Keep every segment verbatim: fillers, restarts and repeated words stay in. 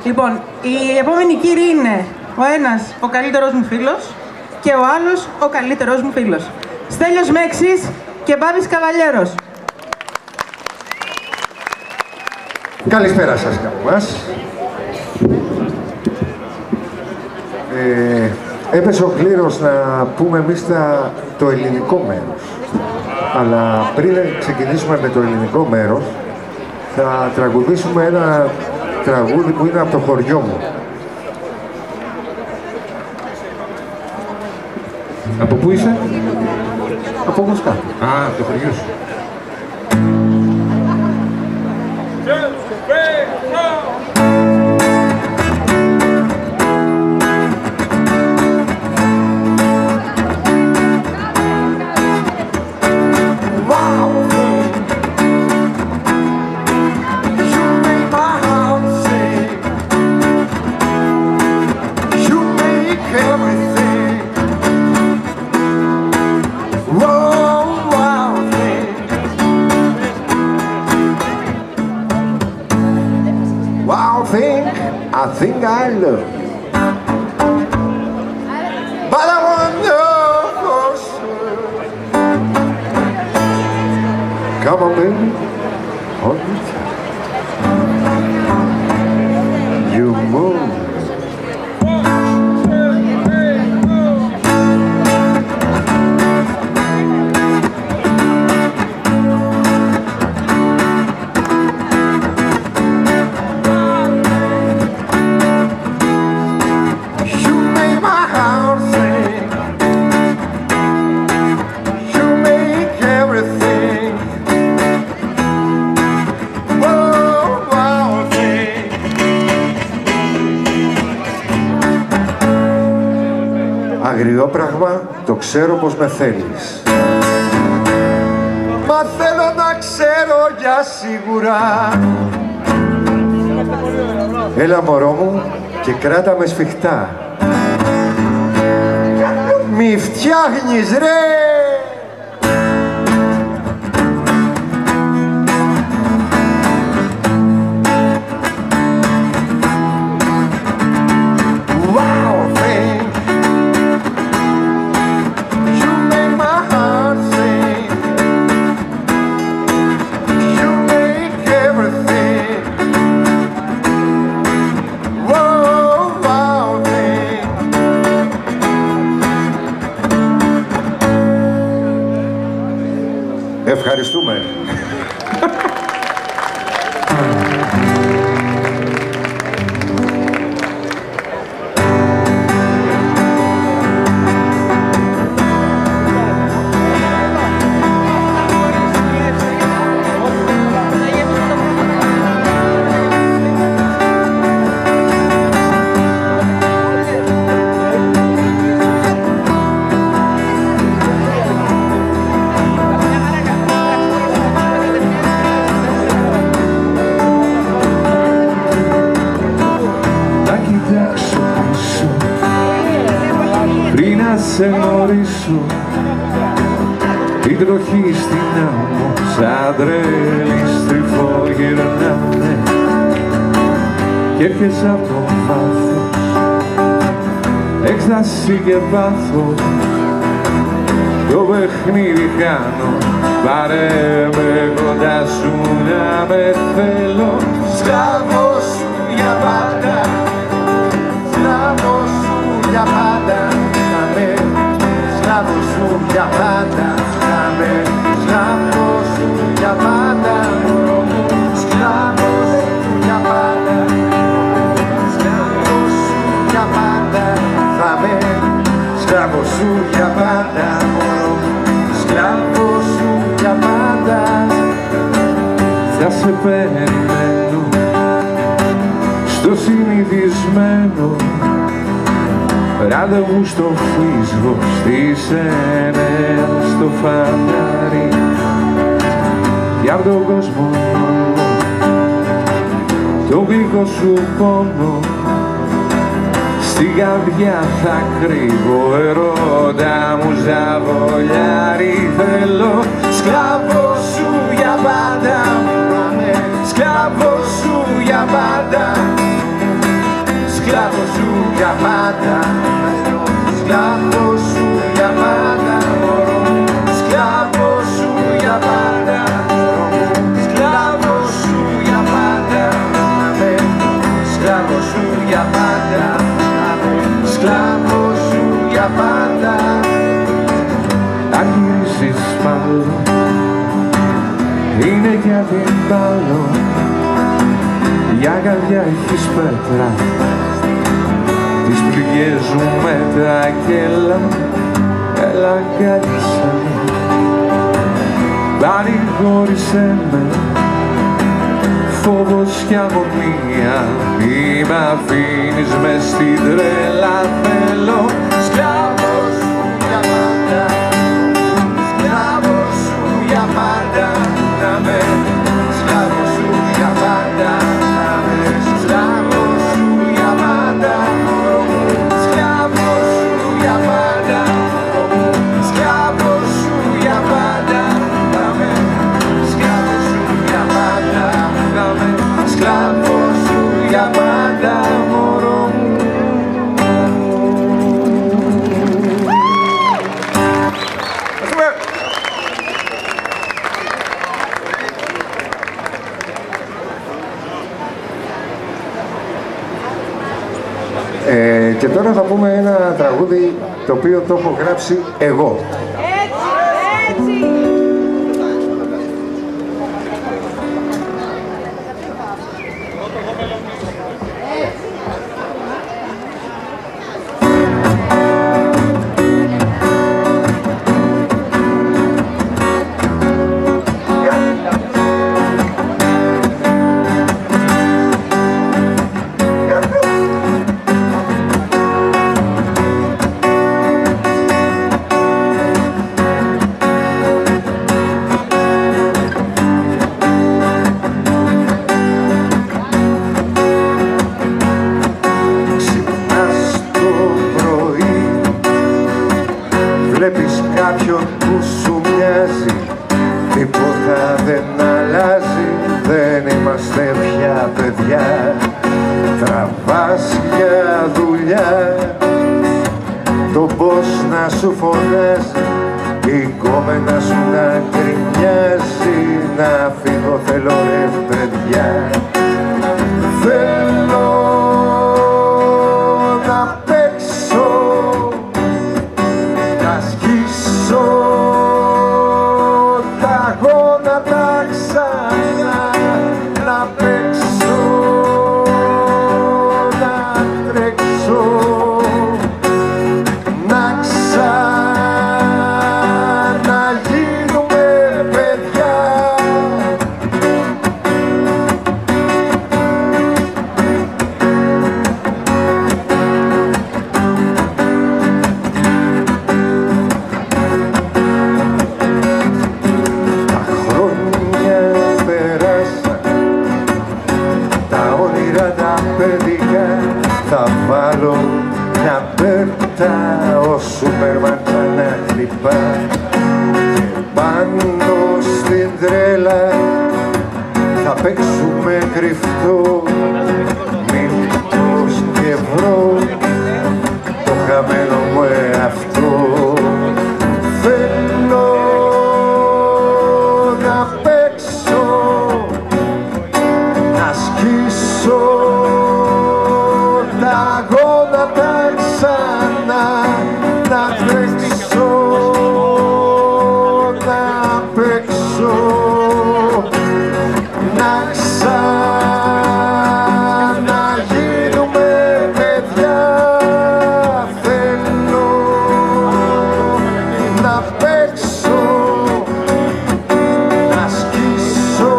Λοιπόν, οι επόμενοι κύριοι είναι ο ένας ο καλύτερος μου φίλος και ο άλλος ο καλύτερος μου φίλος. Στέλιος Μέξης και Μπάμπης Καβαλιέρος. Καλησπέρα σας καμπάς. Ε, έπεσε ο κλήρος να πούμε εμείς τα, το ελληνικό μέρος. Αλλά πριν ξεκινήσουμε με το ελληνικό μέρος, θα τραγουδήσουμε ένα τραγούδι που είναι από το χωριό μου. Από πού είσαι? Από Μοσκά. Α, από το χωριό σου. I think I love you, but I won't know for sure. Come on, baby, hold me tight. You move. Αγριόπραγμα, το ξέρω πως με θέλεις. Μα θέλω να ξέρω για σίγουρα. Έλα μωρό μου και κράτα με σφιχτά. Μη φτιάχνεις ρε. Ευχαριστούμε. Σε γνωρίσω την τροχή στην άμμο σαν τρέλη στριφογυρνάνε κι έρχεσαι από το βάθος έκσταση και πάθος το παιχνίδι κάνω πάρε με κοντά σου να με θέλω σκλάβος σου για πάντα σκλάβος σου για πάντα σκλάβος σου για πάντα, σκάμε, σκλάβος σου για πάντα, μωρό μου, σκλάβος σου για πάντα, σκλάβος σου για πάντα, θα με, σκλάβος σου για πάντα, μωρό μου, σκλάβος σου για πάντα, θα σε περιμένω στο συνηθισμένο ραντεβού στο φύσβο, στις εννέα στο φανάρι κι απ' τον κόσμο το γλυκό σου πόνο στην καρδιά θα κρύβω ερώτα μου ζαβολιάρι θέλω σκλάβος σου για πάντα σκλάβος σου για πάντα σκλάβος σου για πάντα, σκλάβος σου για πάντα, μωρό μου, σκλάβος σου για πάντα, σκλάβος σου για πάντα, σκλάβος σου για πάντα, σκλάβος σου για πάντα. Αν γυρίσεις πάλι είναι για την πάλο, για καρδιά έχεις πέτρα, τις πληγές σου μέτρα κι έλα, έλα αγκάλιασέ με, παρηγόρησέ με, φόβος κι αγωνία, μη μ' αφήνεις μες στην τρέλα, θέλω Σκλάβος σου για πάντα, σκλάβος σου για πάντα, να με, σκλάβος σου για πάντα, να με, σκλάβος σου για πάντα, σκλάβος σου για πάντα, σκλάβος σου για πάντα, να με, σκλάβος σου για πάντα, να με, σκλάβος σου για πάντα, μωρό μου. Ε, και τώρα θα πούμε ένα τραγούδι το οποίο το έχω γράψει εγώ. Έτσι, έτσι. Βλέπεις κάποιον που σου μοιάζει, τίποτα δεν αλλάζει, δεν είμαστε πια παιδιά. Τραβάς για δουλειά, το πώς να σου φωνάζει, η κόμενα σου να γκρινιάζει, να φύγω θέλω ρε παιδιά. Θέλω να παίξω, να σκίσω τα γόνατα ξανά, να παίξω, να τρέξω, να ξαναγίνουμε παιδιά. Θα βάλω μια πέρτα ο Σούπερμαν ξανά χτυπά, και πάνω στην τρέλα θα παίξουμε κρυφτό, μύτος και βρω το χαμένο μου εαυτό. Θέλω να παίξω, να σκίσω τα γόνατα ξανά, να τρέξω, να παίξω, να ξαναγίνουμε παιδιά. Θέλω να παίξω, να σκίσω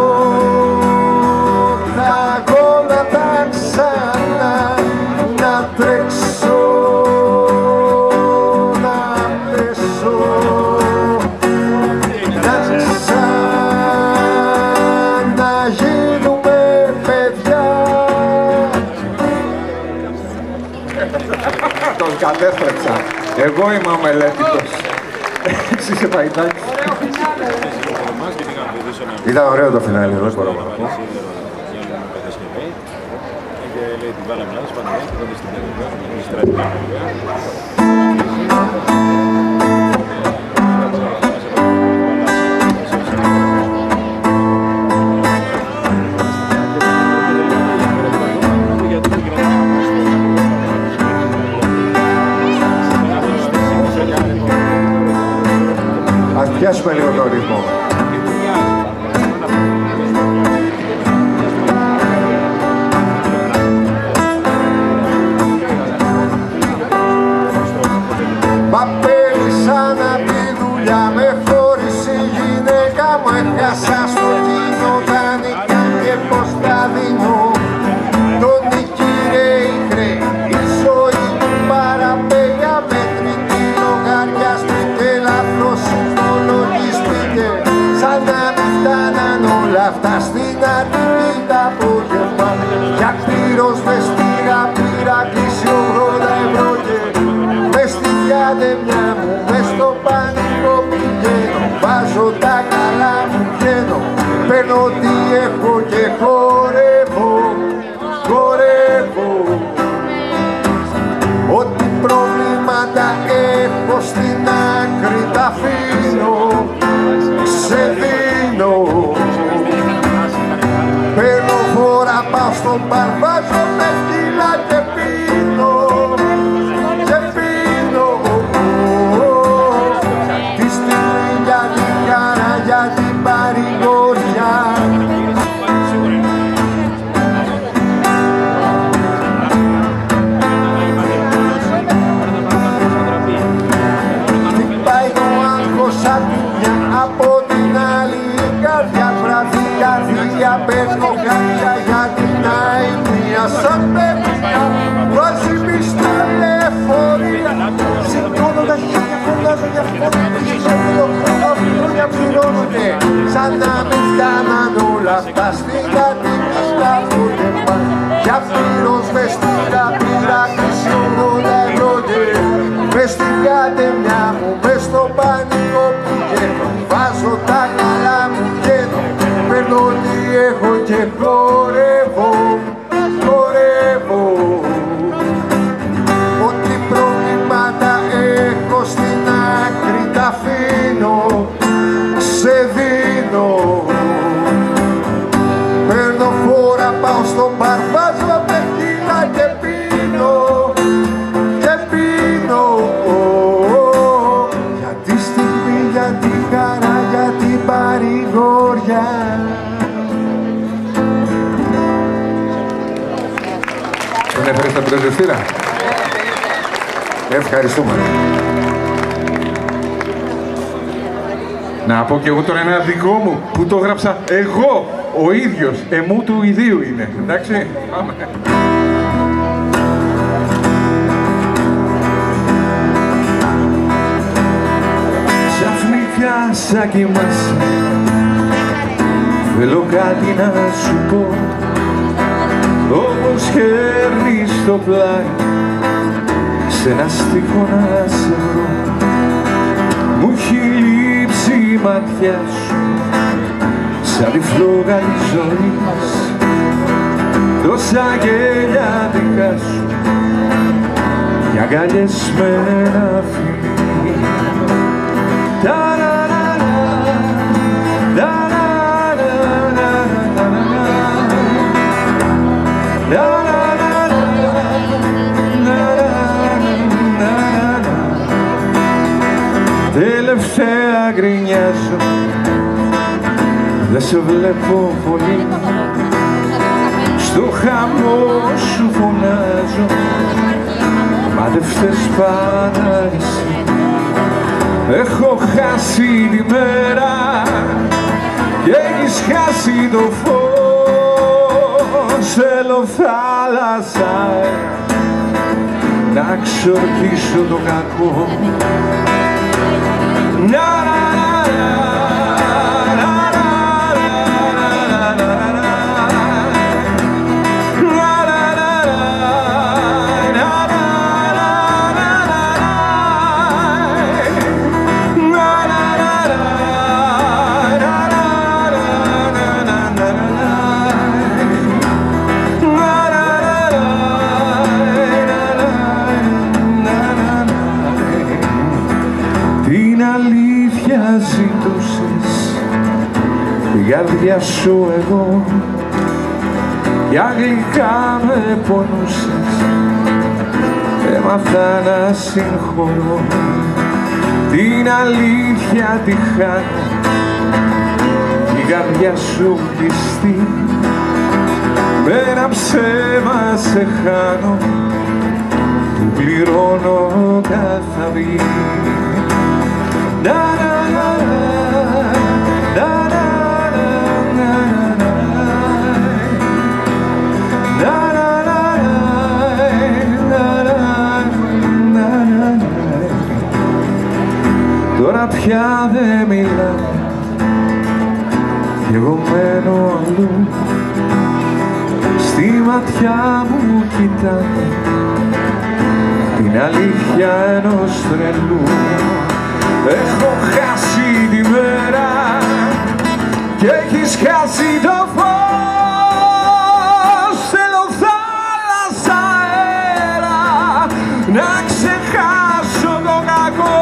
τα γόνατα ξανά, να τρέξω, να πέσω, να ξαναγίνουμε παιδιά. Τον κατέστρεψα. Εγώ είμαι ο μελέτητος. Εσύ είσαι Παϊτάκης. Ήταν ωραίο το φινάλι, δεν μπορώ να πω. λέει την βάλαμε λάθος, πάντα και τότε στην περιοχή, στην στρατηγική Ας πιάσουμε λίγο το ρυθμό. Παπέλησα να τη δουλειά, με φόρησε η γυναίκα μου, έχασα στο κοινό δανεικά και πως τα δίνω. Τον νικήρε η χρέη, η ζωή μου παραπέγια, μετρητή λογαριαστήκε, λάθος υπολογίστηκε, σαν να μην φτάναν όλα αυτά στην Αττική τα απόγευμα. Για κλήρος μες πήρα, πήρα κλείσει ογδόντα ευρώ και μες στη διαδεμιά μου, μες στο πανικό πηγαίνω, βάζω τα καλά μου, βγαίνω, παίρνω τι έχω και χορεύω, χορεύω. Ό,τι προβλήματα έχω στην άκρη τα αφήνω, σε δίνω. Παίρνω φορά, πάω στον μπαρ, βάζω τεκίλα και πίνω, και πίνω. Τη στιγμή για την χαρά, για την παρηγοριά. Χτυπάει το άγχος σαν τη μια, από την άλλη η καρδιά, βράδυ καρδιά, παίρνω κάποια για την αημία, σαν παιδιά βάζει μη στα λεωφορεία. Σηκώνω τα χέρια, φωνάζω για αυτό, πίσω από χρόνια πληρώνονται, σαν να μην φτάναν όλα αυτά στην Αττική τα απόγευμα. Για πλήρως μες στην καπήρα, κλείσει ογδόντα ευρώ και μες στην κατεμιά μου, μες στο πανικό πηγαίνω, βάζω τα καλά μου, βγαίνω, παίρνω τι έχω και χορεύω, χορεύω. Ό,τι προβλήματα έχω στην άκρη τα αφήνω, σε δίνω. Παίρνω φόρα, πάω στον μπαρ, βάζω τεκίλα και πίνω, και πίνω. Για τη στιγμή, για τη χαρά, για την παρηγοριά. Τον έφερες στα πυροσβεστήρα. Ευχαριστούμε. Να πω κι εγώ τώρα ένα δικό μου που το έγραψα εγώ, ο ίδιος, εμού του ιδίου είναι. Εντάξει, πάμε. Ξαφνικά σαν κοιμάσαι, θέλω κάτι να σου πω, όπως χέρνεις στο πλάι, σε ένα στίχο να σε βρω. Μου έχει λείψει η ματιά σου, σαν τη φλόγα της ζωής, τόσα γέλια δικά σου, οι αγκαλιές με ένα φιλί. Τελευταία γκρινιάζω, δεν σε βλέπω πολύ, στο χαμό σου φωνάζω, μα δεν φταίς πάντα εσύ. Έχω χάσει τη μέρα και έχεις χάσει το φως, θέλω θάλασσα να ξορκίσω το κακό. αναζητούσες την καρδιά σου εγώ κι αγγλικά με πονούσες, έμαθα να συγχωρώ, την αλήθεια τη χάνω, η καρδιά σου κλειστή, με ένα ψέμα σε χάνω, του πληρώνω κάθε αυγή. Να, να, να, να, να, να, να, να, τώρα πια δεν μιλάμε κι εγώ μένω αλλού, στη ματιά μου κοιτάμε την αλήθεια ενός τρελού. Έχω χάσει τη μέρα και έχεις χάσει το φως, θέλω θάλασσα αέρα να ξεχάσω το κακό.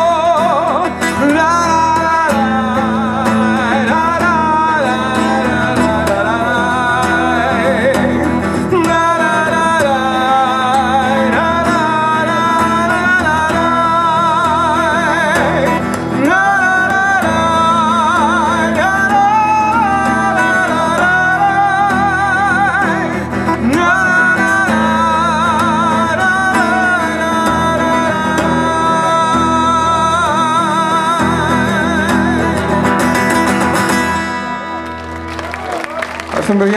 Παιδιά.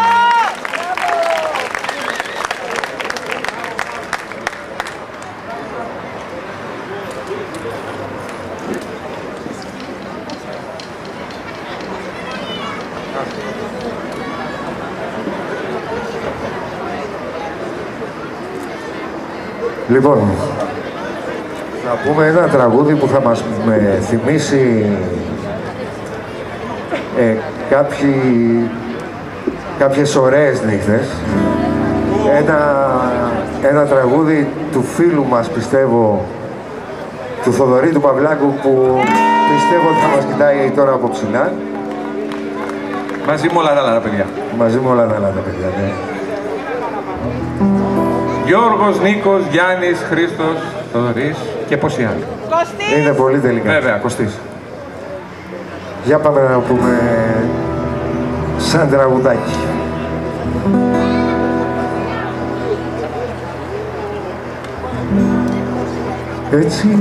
Λοιπόν, να πούμε ένα τραγούδι που θα μας με θυμίσει ε, κάποιοι κάποιες ωραίες νύχτες. Ένα, ένα τραγούδι του φίλου μας, πιστεύω, του Θοδωρή του Παυλάκου, που πιστεύω ότι θα μας κοιτάει τώρα από ψηλά. Μαζί με όλα τα άλλα παιδιά. Μαζί με όλα τα άλλα παιδιά, ναι. Γιώργος, Νίκος, Γιάννης, Χρήστος, Θοδωρής και πόσοι άλλοι. Κωστής! Είναι πολύ τελικά. Βέβαια, Κωστής. Για πάμε να πούμε σαν τραγουδάκι. Έτσι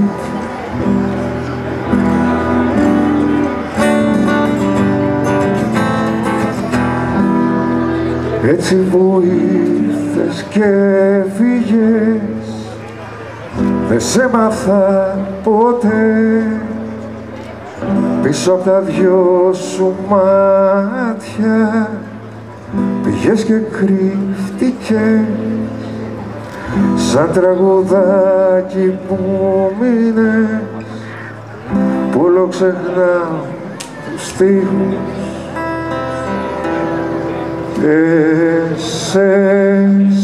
έτσι που ήρθες και φύγες, δεν σε μάθα ποτέ, πίσω απ' τα δυο σου μάτια πήγες και κρύφτηκες, σαν τραγουδάκι που μείνες, που όλο ξεχνάω τους στίχους και σε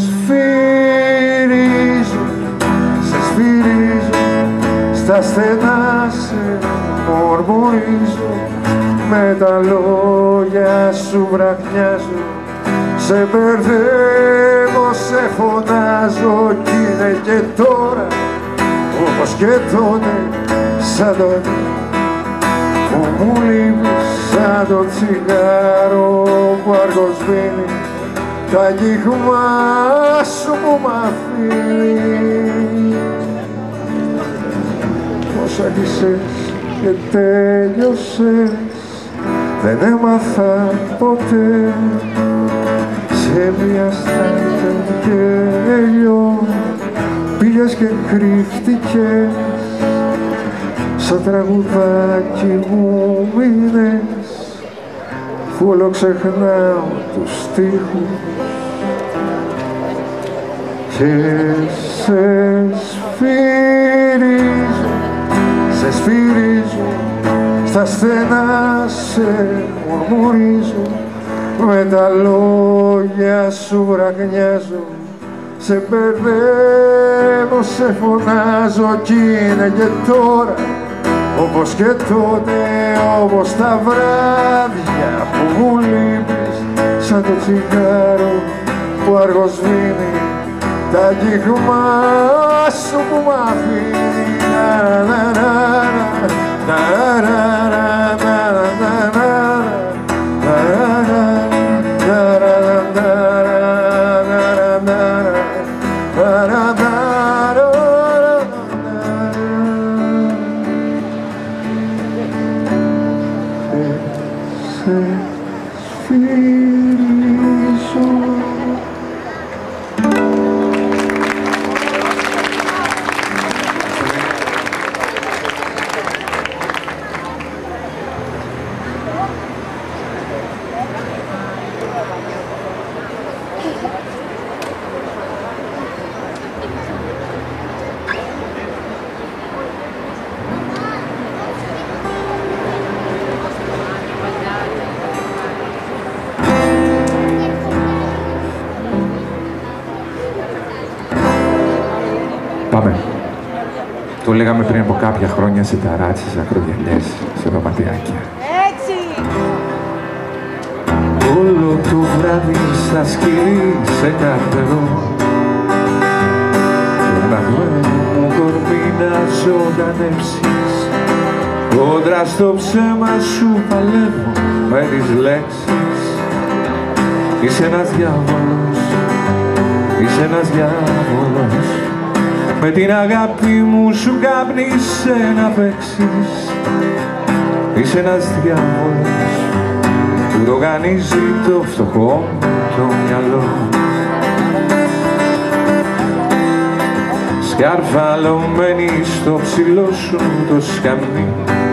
σφυρίζω, σε σφυρίζω, στα στενά σε μορμορίζω, με τα λόγια σου βραχνιάζω, σε μπερδεύω, σε φωνάζω κι είναι και τώρα όπως και τότε, σαν τότε που μου λείπεις, σαν το τσιγάρο που αργοσβήνει, τα αγγίγμα σου που μ' αφήνει. Πώς άρχισες και τέλειωσες, δεν έμαθα ποτέ, σε μια στάχτα και ελιό πήγες και κρύφτηκες, σαν τραγουδάκι μου μείνες, που όλο ξεχνάω τους στίχους και σε σφυρίζω, σε σφυρίζω, στα στενά σε μουρμουρίζω, με τα λόγια σου βραχνιάζω, σε μπερδεύω, σε φωνάζω κι είναι και τώρα όπως και τότε, όπως τα βράδια που μου λείπεις, σαν το τσιγάρο που αργοσβήνει, τα αγγίγμα σου που μ' αφήνει. Πάμε. Το λέγαμε πριν από κάποια χρόνια σε ταράτσες, ακρογιαλιές, σε δωματιάκια. Έτσι! Όλο το βράδυ στα σκυλί σε καρτερό, τον αγμένο μου κορμί να ζωντανέψεις. Κόντρα στο ψέμα σου παλεύω με τις λέξεις. Είσαι ένας διάβολος, είσαι ένας διάβολος, με την αγάπη μου σου κάπνισε να παίξεις. Είσαι ένας διάβολος που ρογανίζει το φτωχό το μυαλό. Σκαρφαλωμένη στο ψηλό σου το σκαμνί,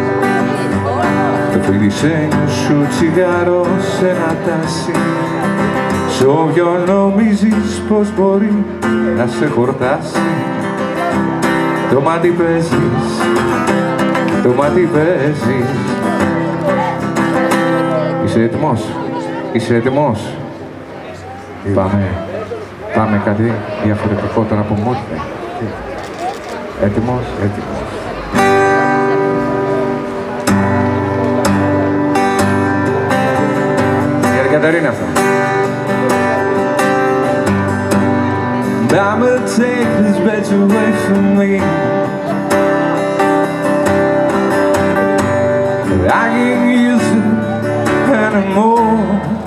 το φιδισένιο σου τσιγάρο σε ένα τάσι, σ' όποιον νομίζεις πως μπορεί να σε χορτάσει. Το μάτι παίζεις, το μάτι παίζεις. Είσαι έτοιμος, είσαι έτοιμος. Πάμε, πάμε κάτι διαφορετικό τώρα που μου ήρθε. Έτοιμος, έτοιμος. Για την Κατερίνα αυτά. I'ma take this bitch away from me. I can't use it anymore.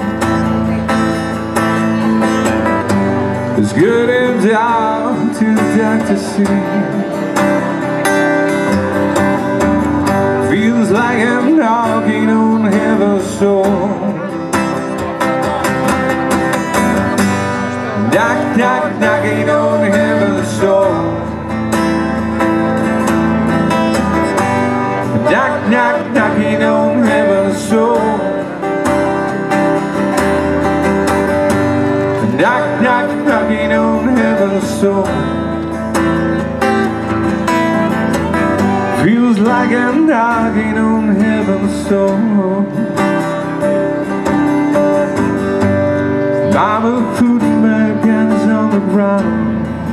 It's good and down to the doctor see. Feels like I'm knocking on heaven's door. Knock, knock, knocking on heaven's door. Knock, knock, knocking on heaven's door. Knock, knock, knocking on heaven's door. Feels like I'm knocking on heaven's door. I'ma put my hands on the ground,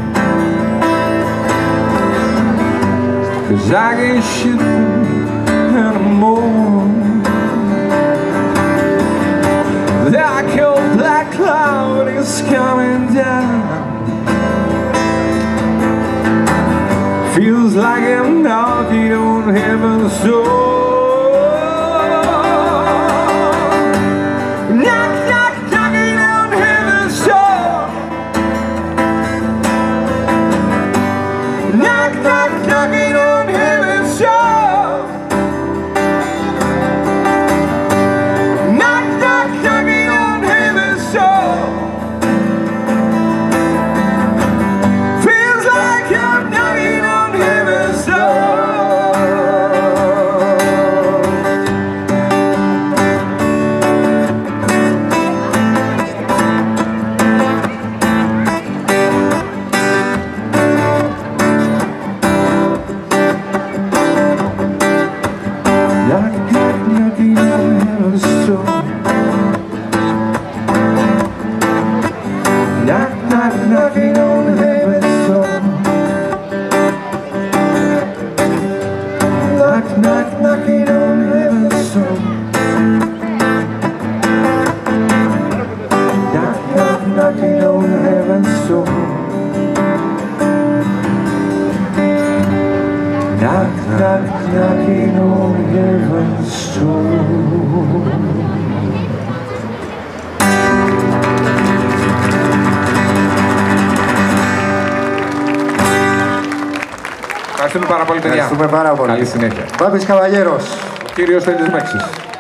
'cause I can't shoot anymore. That cold black cloud is coming down. Feels like I'm knocking on heaven's door. Knock, knock, knocking on heaven's door. Knock, knock, knocking on heaven's door. Knock, knock, knocking on heaven's door. Feels like I'm knocking on heaven's door. στο knock, knock, knocking on heaven's door. Ευχαριστούμε πάρα πολύ, παιδιά. Ευχαριστούμε πάρα πολύ. Καλή συνέχεια. Μπάμπης Καβαλιέρος. Ο κύριος Στέλιος Μέξης.